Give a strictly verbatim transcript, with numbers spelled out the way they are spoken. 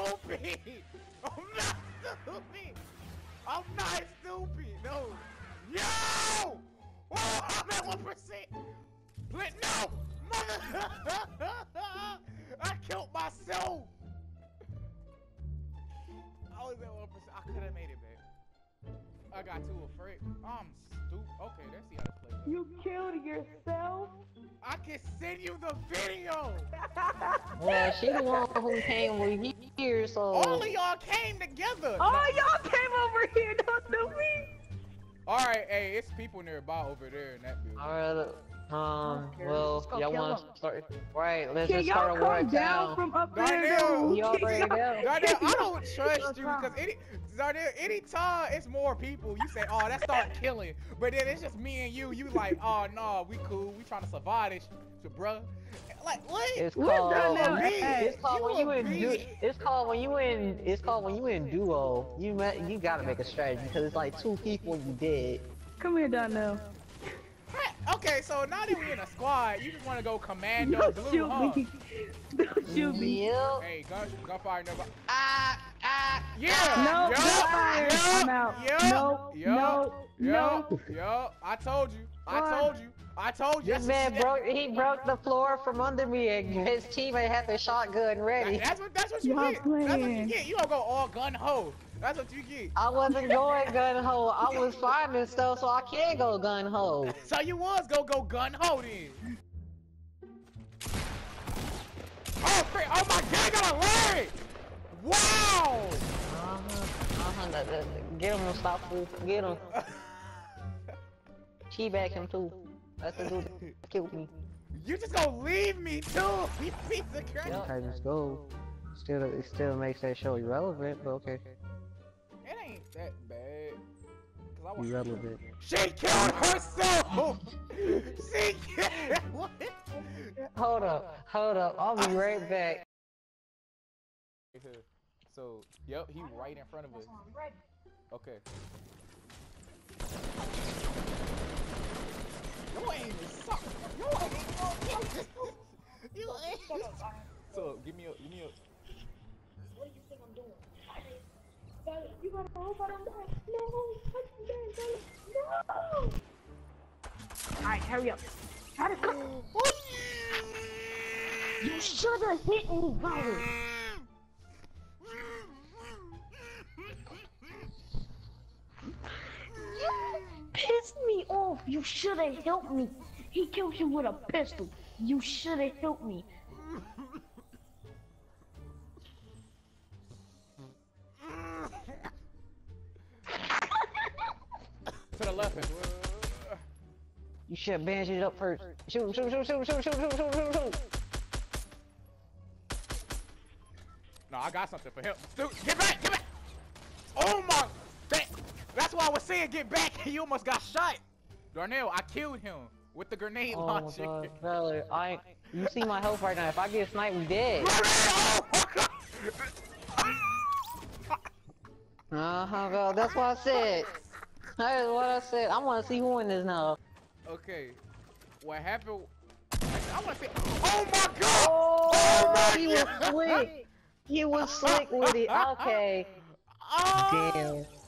stupid. I'm not stupid. I'm not stupid. No. Yo! Oh, I'm at one percent. But no, mother. I killed myself. I was at one percent. I could have made it back. I got too afraid. I'm stupid. Okay, let's see how this plays out. You killed yourself? I can send you the video. Well, she the one who came over here, so. All of y'all came together. Oh, y'all came over here, don't do me. All right, hey, it's people nearby over there in that building. All right. Um. Okay, Well, let's y'all go want kill to start? Right. Let's Can just y'all start a war come down down. from up there? Darnell, though? You already know. Darnell, I don't trust you because any, Darnell, anytime it's more people, you say, oh, let's start killing. But then it's just me and you. You like, oh, no, we cool. We trying to survive this shit, bruh. Like, what? It's Where's called. Darnell at? It's called You when you a in. Du beast. it's called when you in. It's called when you in duo. You met. You gotta make a strategy because it's like two people you did. Come here, Darnell. Okay, so now that we in a squad, you just want to go commando Don't blue, shoot huh? me. Don't shoot me. Yep. Hey, gun, gunfire, never. Ah, ah, yeah. No, yup, gunfire. yup, I'm out. yup, No, yup, no, yup, no. yup. I told you. I Run. told you. I told you. This That's man what- broke. He broke the floor from under me, and his teammate had the shotgun ready. That's what. That's what you Y'all get. That's what you playing. get. You gonna go all gun ho. That's what you get. I wasn't going gun ho. I was finding stuff, so I can't go gun ho. So you was go go gun ho then. Oh, frick. Oh my God! I got a leg. Wow. Uh-huh. Uh-huh. that- that- Get him, stop fool. Get him. Teabag him too. That's the dude that killed me. You just gonna leave me too, you piece of crap. Yep. I just go. Still, it still makes that show irrelevant, but okay. It ain't that bad. Cause I want Irrelevant. She killed herself. She killed. What? Hold up, hold up. I'll be right back. So, yep, he right in front of us. Okay. Your aim is suck. Your aim is Your aim is So, give me a, give me a. What do you think I'm doing? You gotta hope I don't die. No, no. Alright, hurry up. Try to come. You should have hit me, brother. You pissed me off. You should have helped me. He killed you with a pistol. You should have helped me. To the left. You should have bandaged it up first. Shoot, shoot, shoot, shoot, shoot, shoot, shoot, shoot, shoot, shoot. No, I got something for him. Dude, get back, get back. Oh my. That, that's why I was saying get back. He almost got shot. Darnell, I killed him with the grenade Oh my launcher. god, brother, I. You see my health right now. If I get sniped, we dead. Oh my God. Uh huh, girl. That's what I said. That is what I said. I want to see who in this now. Okay, what happened? I want to say. Oh my God! Oh, my he was God. slick. He was slick with it. Okay. Oh, Damn.